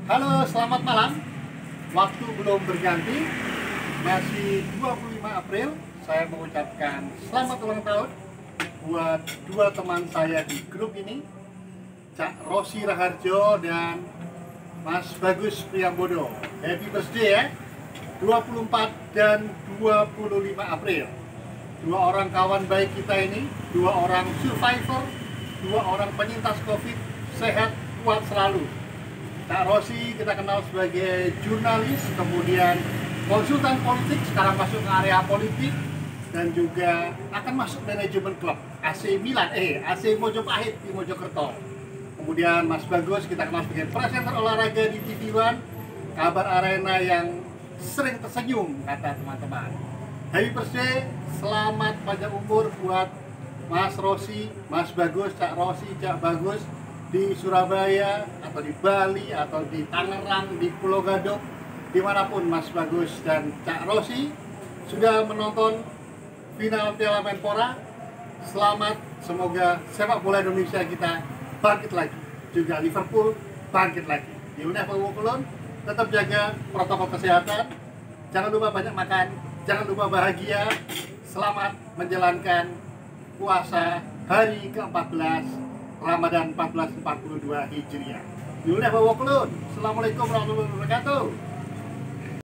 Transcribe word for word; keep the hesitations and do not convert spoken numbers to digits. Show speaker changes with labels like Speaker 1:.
Speaker 1: Halo, selamat malam. Waktu belum berganti, masih dua puluh lima April. Saya mengucapkan selamat ulang tahun buat dua teman saya di grup ini, Cak Rosi Raharjo dan Mas Bagus Priyambodo. Happy birthday ya, dua puluh empat dan dua puluh lima April. Dua orang kawan baik kita ini, dua orang survivor, dua orang penyintas COVID, sehat, kuat selalu. Kak Rosi kita kenal sebagai jurnalis, kemudian konsultan politik, sekarang masuk ke area politik, dan juga akan masuk manajemen klub A C Milan, eh A C Mojopahit di Mojokerto. Kemudian Mas Bagus kita kenal sebagai presenter olahraga di T V One, Kabar Arena yang sering tersenyum kata teman-teman. Happy birthday, selamat panjang umur buat Mas Rosi, Mas Bagus, Cak Rosi, Cak Bagus di Surabaya atau di Bali atau di Tangerang, di Pulau Gadung, dimanapun Mas Bagus dan Cak Rosi sudah menonton final Piala Menpora. Selamat, semoga sepak bola Indonesia kita bangkit lagi, juga Liverpool bangkit lagi. Di Universitas Wokulun tetap jaga protokol kesehatan, jangan lupa banyak makan, jangan lupa bahagia. Selamat menjalankan puasa hari ke empat belas Ramadan seribu empat ratus empat puluh dua Hijriah. Yaudah, Bawa Kulun. Assalamualaikum warahmatullahi wabarakatuh.